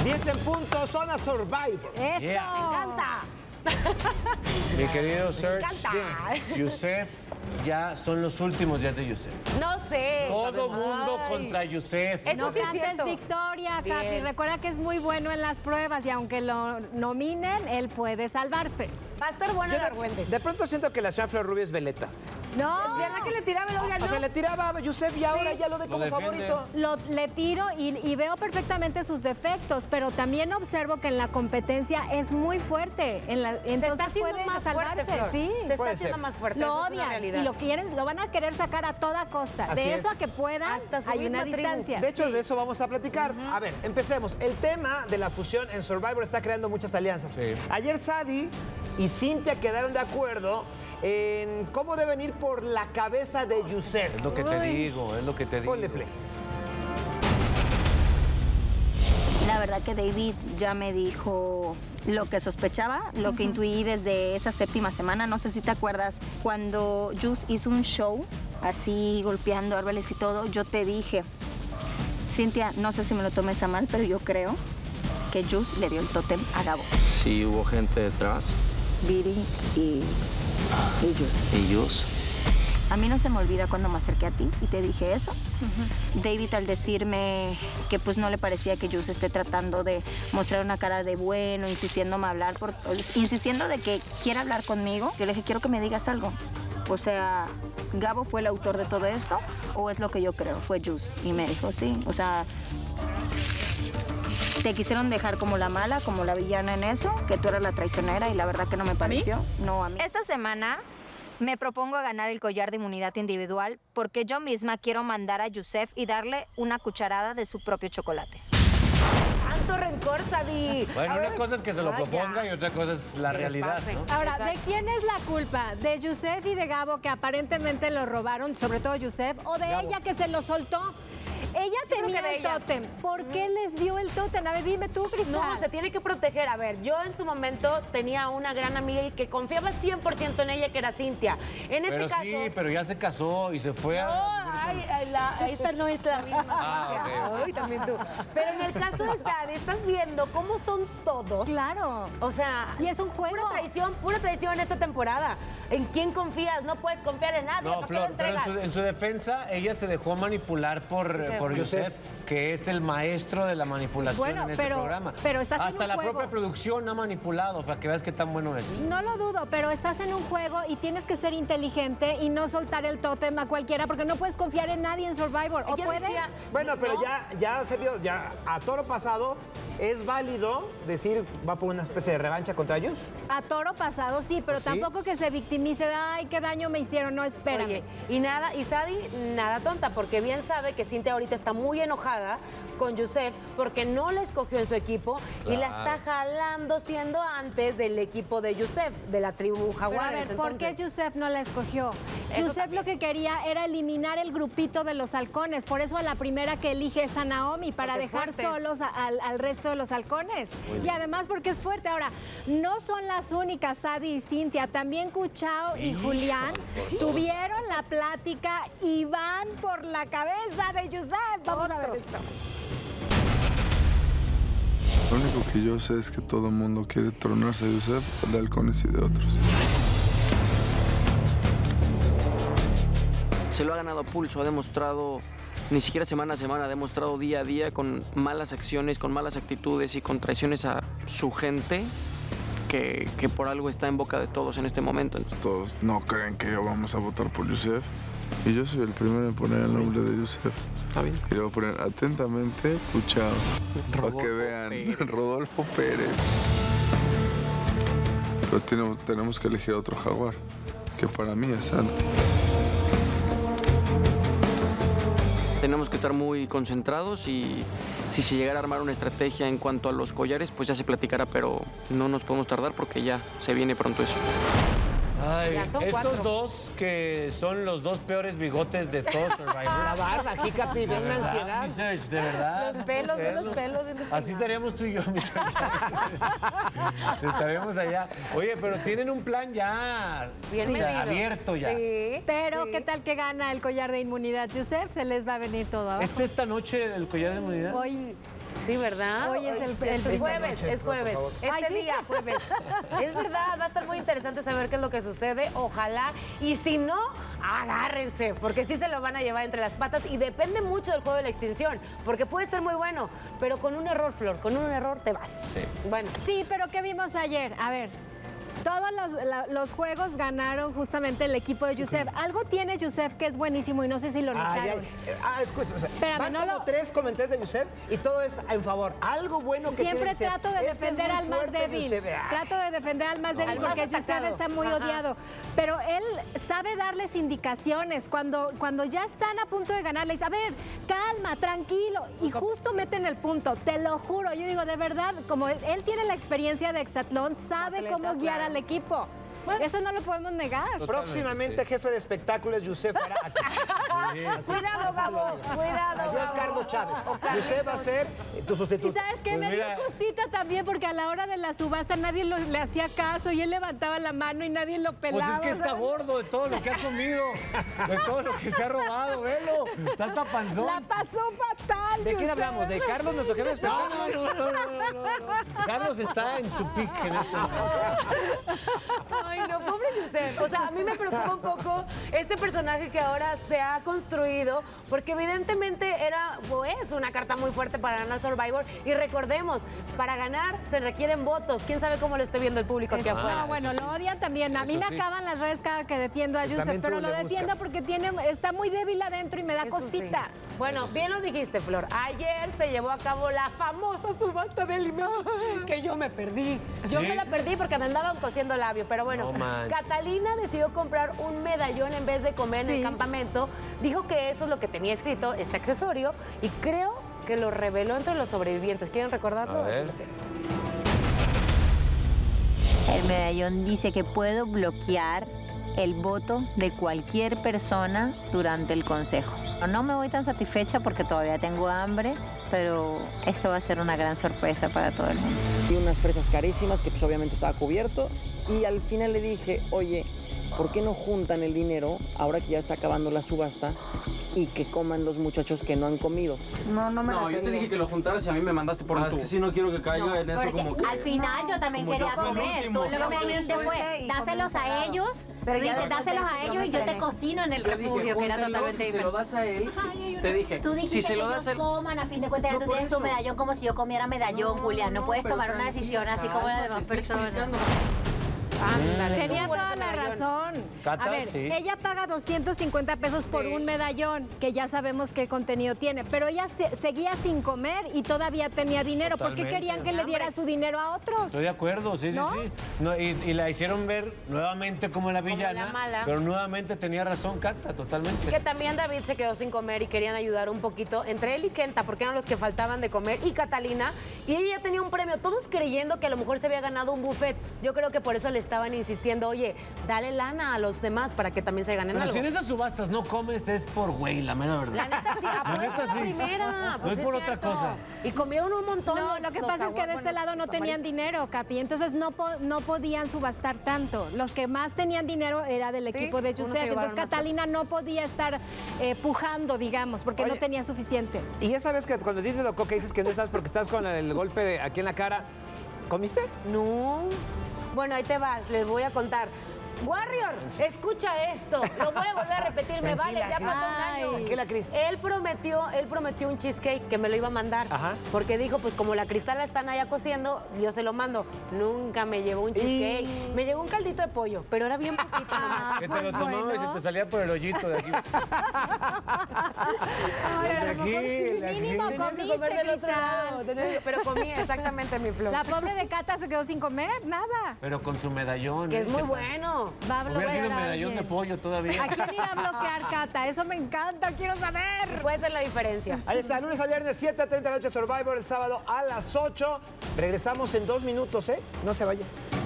10 en punto, zona Survivor. ¡Eso! Yeah. ¡Me encanta! Mi querido Serge, encanta. Yusef, ya son los últimos días de Yusef. No sé. Todo sabemos. mundo Ay. contra Yusef. Eso No sí es cantes cierto. victoria, Bien. Capi. Recuerda que es muy bueno en las pruebas y aunque lo nominen, él puede salvarse. Va a estar bueno Yo el argüente. de pronto siento que la señora Flor Rubio es veleta. No, ¿Verdad que le tiraba el oiga, no? O sea, le tiraba a Yusef y ahora ya lo ve Lo como defiende. favorito. le tiro y veo perfectamente sus defectos, pero también observo que en la competencia es muy fuerte. Se Entonces está haciendo puede más salvarse, fuerte, Flor. sí. Se está Puede haciendo ser. más fuerte. Lo eso es una odian realidad. lo van a querer sacar a toda costa. Así De eso es. a que puedan, Hasta su hay una misma tribu. distancia. De hecho, de eso vamos a platicar. A ver, empecemos. El tema de la fusión en Survivor está creando muchas alianzas. Sí. Ayer Sadie y Cintia quedaron de acuerdo en cómo deben ir por la cabeza de Yusef. Es lo que te digo, es lo que te digo. Ponle play. La verdad que David ya me dijo lo que sospechaba, lo que intuí desde esa séptima semana. No sé si te acuerdas, cuando Jus hizo un show, así golpeando árboles y todo, yo te dije, Cintia, no sé si me lo tomes a mal, pero yo creo que Jus le dio el tótem a Gabo. Sí, hubo gente detrás. Viri y Jus. Ellos. A mí no se me olvida cuando me acerqué a ti y te dije eso. David, al decirme que pues no le parecía que Jus esté tratando de mostrar una cara de bueno, insistiéndome a hablar, insistiendo de que quiera hablar conmigo, yo le dije, quiero que me digas algo. O sea, ¿Gabo fue el autor de todo esto o es lo que yo creo? Fue Jus. Y me dijo, sí. O sea, te quisieron dejar como la mala, como la villana en eso, que tú eras la traicionera y la verdad que no me pareció. No, a mí. Esta semana me propongo ganar el collar de inmunidad individual porque yo misma quiero mandar a Yusef y darle una cucharada de su propio chocolate. Tanto rencor, Sadie. Bueno, A una ver. cosa es que se lo Ah, proponga ya. y otra cosa es la Que realidad, pase. ¿no? Ahora, ¿de Exacto. quién es la culpa? ¿De Yusef y de Gabo que aparentemente lo robaron, sobre todo Yusef, o de ella que se lo soltó? Ella creo tenía que de el ella. tótem. ¿Por qué les dio el tótem? A ver, dime tú, Cristal. No, se tiene que proteger. A ver, yo en su momento tenía una gran amiga y que confiaba 100% en ella, que era Cintia. En este Pero caso... sí, pero ya se casó y se fue No, a... esta no es la misma. Ah, Cintia. ok. Ay, también tú. Pero en el caso de Sadie, estás viendo cómo son todos. Claro. O sea, Y es un juego. pura traición esta temporada. ¿En quién confías? No puedes confiar en nadie. No, ¿Para qué lo Flor, pero entregas? en su defensa, ella se dejó manipular por Yusef, Yusef, que es el maestro de la manipulación Bueno, en ese pero- programa. pero estás en Hasta un la juego. propia producción ha manipulado, para que veas qué tan bueno es. No lo dudo, pero estás en un juego y tienes que ser inteligente y no soltar el tótem a cualquiera porque no puedes confiar en nadie en Survivor. ¿O Ella puedes? decía, Bueno, pero no, ya se vio, ya a toro pasado, ¿es válido decir va por una especie de revancha contra ellos? A toro pasado sí, pero ¿Sí? tampoco que se victimice de, ay, qué daño me hicieron. No, espérame. Oye, y Sadie, nada tonta, porque bien sabe que Cintia ahorita está muy enojada con Yusef porque no la escogió en su equipo y la está jalando siendo antes del equipo de Yusef, de la tribu Pero a Jaguares. ver, ¿por qué Entonces, Yusef no la escogió? Eso Yusef también. lo que quería era eliminar el grupito de los halcones. Por eso a la primera que elige es a Naomi, para Porque es dejar fuerte. solos al resto de los halcones. Y además porque es fuerte. Ahora, no son las únicas, Sadie y Cintia. También Cuchao y Julián tuvieron la plática y van por la cabeza de Yusef. Vamos a ver Otros. esto. Lo único que yo sé es que todo el mundo quiere tronarse a Yusef, de halcones y de otros. Se lo ha ganado a pulso, ha demostrado, ni siquiera semana a semana, ha demostrado día a día con malas acciones, con malas actitudes y con traiciones a su gente, que por algo está en boca de todos en este momento. Todos no creen que yo vamos a votar por Yusef. Y yo soy el primero en poner el nombre de Yusef. Está bien. Y le voy a poner atentamente Cuchao. Para que Rodolfo vean, Pérez. Rodolfo Pérez. Pero tenemos que elegir a otro jaguar, que para mí es Santi. Tenemos que estar muy concentrados y si se llegara a armar una estrategia en cuanto a los collares, pues ya se platicará, pero no nos podemos tardar porque ya se viene pronto eso. Ay, Ya son estos 4. dos que son los dos peores bigotes de todo Survivor. La barba, aquí, Capi, de una ansiedad. Mi Serge, de verdad. Los pelos, ve los pelos. bien Así despeinados. estaríamos tú y yo, mi Serge. Estaríamos allá. Oye, pero tienen un plan ya Bien o sea, medido. abierto ya. Sí, Pero, sí. ¿qué tal que gana el collar de inmunidad Yusef? Se les va a venir todo abajo. ¿Es esta noche el collar de inmunidad? Hoy Sí, ¿verdad? Hoy es es jueves, noche, es jueves. por favor. Este día, jueves. Es verdad, va a estar muy interesante saber qué es lo que sucede. Ojalá. Y si no, agárrense, porque sí se lo van a llevar entre las patas y depende mucho del juego de la extinción, porque puede ser muy bueno, pero con un error, Flor, con un error te vas. Sí. Bueno. Sí, pero ¿qué vimos ayer? A ver. Todos los juegos ganaron justamente el equipo de Yusef. Algo tiene Yusef que es buenísimo y no sé si lo notaron. Escucha, o sea, Espérame, van no como lo- 3 comentarios de Yusef y todo es en favor. Algo bueno que Siempre tiene Yusef trato de es que es defender muy al más fuerte, débil. Yusef. Trato de defender al más débil Al más porque Yusef atacado. está muy Ajá. odiado. Pero él sabe darles indicaciones. Cuando ya están a punto de ganar, le dice, a ver, calma, tranquilo. Y justo meten el punto, te lo juro. Yo digo, de verdad, como él tiene la experiencia de hexatlón, sabe Atleta, cómo guiar claro. al equipo. Eso no lo podemos negar. Próximamente jefe de espectáculos Yusef hará. Cuidado, Gabo, cuidado. Adiós, Gabo. Carlos Chávez. O Carlitos. Yusef va a ser tu Y sustituto. sabes qué, Pues me mira. dio cosita también porque a la hora de la subasta nadie le hacía caso y él levantaba la mano y nadie lo Pues pelaba. es que está ¿sabes? gordo de todo lo que ha comido, de todo lo que se ha robado, velo. Está hasta panzón. La pasó fatal. ¿De quién Yusef. hablamos? ¿De Carlos, nuestro jefe de No, espectáculos? no. Carlos está en su pick en este momento. Ay, no, pobre Yusef. O sea, a mí me preocupa un poco este personaje que ahora se ha construido, porque evidentemente era o es una carta muy fuerte para ganar Survivor. Y recordemos, para ganar se requieren votos. ¿Quién sabe cómo lo esté viendo el público aquí afuera? No, bueno, lo odian también. A mí Eso me sí. acaban las redes cada que defiendo a Pues Yusef, también tú pero lo le defiendo buscas. porque está muy débil adentro y me da Eso sí. cosita. Bueno, bien lo dijiste, Flor. Ayer se llevó a cabo la famosa subasta de alimentos que yo me perdí. Yo ¿Sí? me la perdí porque me andaban cosiendo labio. Pero bueno, No manches. Catalina decidió comprar un medallón en vez de comer en el Sí. campamento. Dijo que eso es lo que tenía escrito, este accesorio, y creo que lo reveló entre los sobrevivientes. ¿Quieren recordarlo? A ver. El medallón dice que puedo bloquear el voto de cualquier persona durante el consejo. No me voy tan satisfecha porque todavía tengo hambre, pero esto va a ser una gran sorpresa para todo el mundo. Y unas fresas carísimas que pues obviamente estaba cubierto y al final le dije, oye, ¿por qué no juntan el dinero ahora que ya está acabando la subasta y que coman los muchachos que no han comido? No me No, yo te dije que lo juntaras y a mí me mandaste por un tubo. Es que si no quiero que caiga en eso como que... Al final yo también quería yo fui el comer. último. Tú lo que me dijiste fue, dáselos a ellos, pero dáselos a ellos y yo te cocino en el Yo dije, refugio, que era júntenlo, totalmente si se lo diferente. das a él, te dije, Tú dijiste si se lo que das a él... ellos coman, a fin de cuentas ya tú tienes tu medallón como si yo comiera medallón, Julián. No puedes pero tomar una tranquila, decisión así como las demás te estoy personas. explicando. Ándale, Tenía estuvo bueno toda ese la medallón. razón. Cata, A ver, sí. ella paga 250 pesos por Sí. un medallón, que ya sabemos qué contenido tiene, pero ella seguía sin comer y todavía tenía dinero. ¿Por qué Totalmente. querían que le diera su dinero a otros? Estoy de acuerdo, sí, ¿No? sí, sí. No, y la hicieron ver nuevamente como la villana, la mala. pero nuevamente tenía razón Cata, totalmente. Que también David se quedó sin comer y querían ayudar un poquito entre él y Kenta, porque eran los que faltaban de comer, y Catalina, y ella ya tenía un premio, todos creyendo que a lo mejor se había ganado un buffet. Yo creo que por eso le estaban insistiendo, oye, dale lana a los demás para que también se ganen Pero algo. si en esas subastas no comes es por güey, la mera verdad. La neta sí, apuesta neta la sí. primera. No Pues es por otra cierto. cosa. Y comieron un montón. No, lo que pasa es que de este lado no tenían dinero, Capi, entonces no podían subastar tanto. Los que más tenían dinero era del Sí, equipo de unos se Yusef, llevaron entonces más Catalina no podía estar pujando, digamos, porque no Oye. tenía suficiente. Y ya sabes que cuando dices loco que dices que no estás porque estás con el golpe aquí en la cara, ¿comiste? No. Bueno, ahí te vas, les voy a contar. Warrior, escucha esto. Lo voy a volver a repetir, me vale, ya Tranquila, pasó un año. Tranquila, Cris. Él prometió un cheesecake que me lo iba a mandar. Ajá. Porque dijo, pues como la Cristal la están allá cociendo, yo se lo mando. Nunca me llevó un cheesecake. Me llegó un caldito de pollo, pero era bien poquito nomás. Que te lo tomaba y se te salía por el hoyito de aquí. De aquí, de aquí. Mínimo Tenía que comiste, comer del otro lado. Cristal. Pero comí exactamente mi flor. La pobre de Cata se quedó sin comer, nada. Pero con su medallón. Que es muy ¿qué tal? bueno. Va a Hubiera bloquear sido a medallón de alguien. pollo todavía. ¿A quién irá a bloquear, Cata? Eso me encanta, quiero saber. Puede ser la diferencia. Ahí está, lunes a viernes, 7:30 de la noche, Survivor, el sábado a las 8. Regresamos en 2 minutos, ¿eh? No se vayan.